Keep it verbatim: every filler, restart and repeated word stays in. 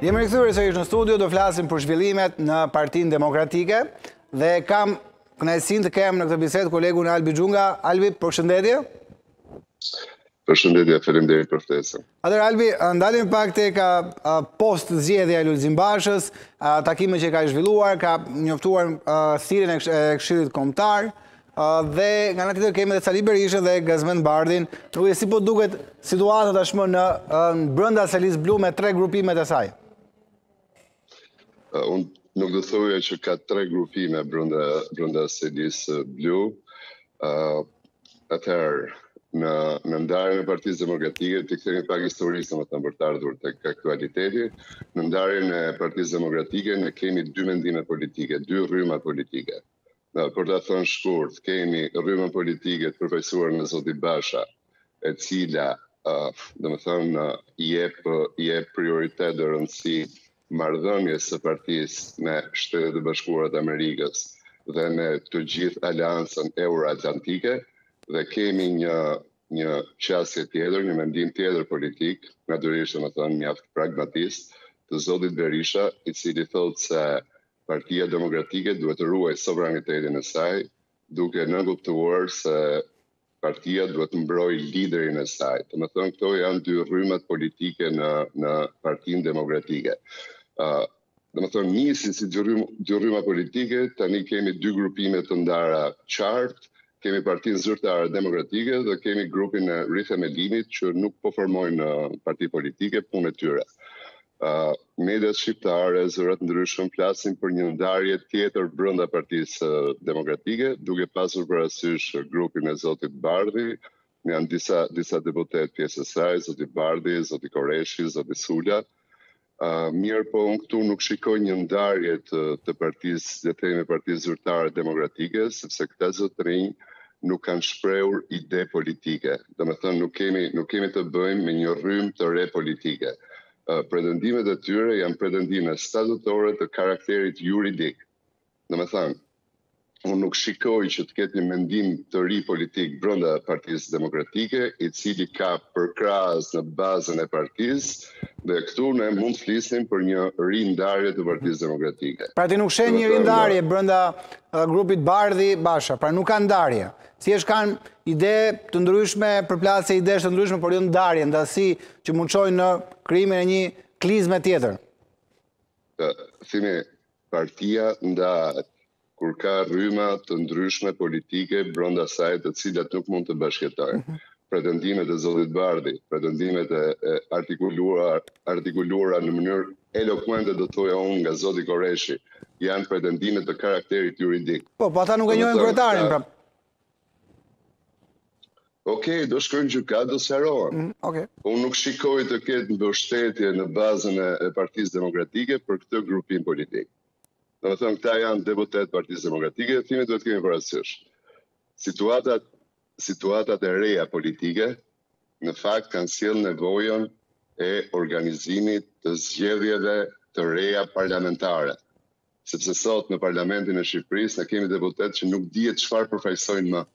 Jemi rikthyer sërish në studio, do flasim për zhvillimet në Partinë Demokratike dhe kam kënaqësinë të kem në këtë bisedë kolegun Albi Xhunga. Albi, përshëndetje. Përshëndetje, faleminderit për ftesën. Atëherë Albi, ndalim pak tek post zgjedhja e Lulzim Bashës, takime që ka zhvilluar, ka njoftuar thirrjen e Këshillit Kombëtar. Dhe nga ana tjetër kemi edhe Sali Berishën dhe Gazmend Bardhin. Nuk e si po duket situata tashmë në brenda Selis Blu me tre grupimet e saj. Uh, unë nuk do thoja që ka tre grupime brenda brenda Selis Blu. Uh, Atëherë në në ndarjen e Partisë Demokratike, të kthehemi pak historisë, domethënë për të ardhur tek aktualiteti, në ndarjen e Partisë Demokratike ne kemi dy mendime politike, dy rryma politike. Për të thënë shkurt, kemi rrymën politike të përfaqësuar nga zoti Basha, e cila, uh, domethënë, i jep i jep prioritet dhe rëndësi marrëdhënies së partisë me Shtetet e Bashkuara të Amerikës dhe me të gjithë aleancën euroatlantike, dhe kemi një një qasje tjetër, një mendim tjetër politik, natyrisht domethënë mjaft pragmatist, të zotit Berisha, i cili thotë se Partia Demokratike duhet të ruajë sovranitetin e saj, duke nënkuptuar se partia duhet të mbrojë liderin e saj. Domethënë, këto janë dy rrymat politike në në Partinë Demokratike. Uh, domethënë, nisi si dy rryma, dy rryma politike, tani kemi dy grupime të ndara qartë, kemi Partinë Zyrtare Demokratike dhe kemi grupin e rithemelimit që nuk po formojnë parti politike, punë e tyre. Uh, mediat shqiptare, zërat ndryshëm flasin për një ndarje tjetër brenda Partisë Demokratike, duke pasur parasysh grupin e zotit Bardhi, janë disa disa deputet pjesë e saj, zoti Bardhi, zoti Koreshi, zoti Sula. Uh, mirë po unë këtu nuk shikoj një ndarje të, të partisë, le të themi Partisë Zyrtare Demokratike, sepse këta zotrinj nuk kanë shprehur ide politike. Domethënë nuk kemi nuk kemi të bëjmë me një rrymë të re politike. Uh, pretendimet e tyre janë pretendime statutore të karakterit juridik. Domethënë, unë nuk shikoj që të ketë një mendim të ri politik brenda Partisë Demokratike, i cili ka përkrahas në bazën e partisë, dhe këtu ne mund të flisnim për një rindarje të Partisë Demokratike. Pra ti nuk shen një rindarje brenda uh, grupit Bardhi Basha, pra nuk ka ndarje. Si është kanë ide të ndryshme, përplasje idesh të ndryshme, por jo ndarje, ndasi që mund çojnë në krijimin e një klizme tjetër. Thimi, partia ndahet kur ka rryma të ndryshme politike brenda saj, të cilat nuk mund të bashkëtojnë. Mm-hmm. Pretendimet e zotit Bardhi, pretendimet e, e artikuluara, artikuluara në mënyrë elokuente, do thoja unë, nga zoti Koreshi, janë pretendimet të karakterit juridik. Po, po ata nuk e njohin kryetarin, pra. Okej, okay, do shkojnë gjykat, do sqarohen. Mm, okay. Unë nuk shikoj të ketë mbështetje në bazën e Partisë Demokratike për këtë grupim politik. Domethënë, këta janë deputet Partisë Demokratike, thimi duhet kemi parasysh. Situatat, situatat e reja politike, në fakt kanë sjellë nevojën e organizimit të zgjedhjeve të reja parlamentare. Sepse sot në Parlamentin e Shqipërisë ne kemi deputet që nuk dihet çfarë përfaqësojnë më.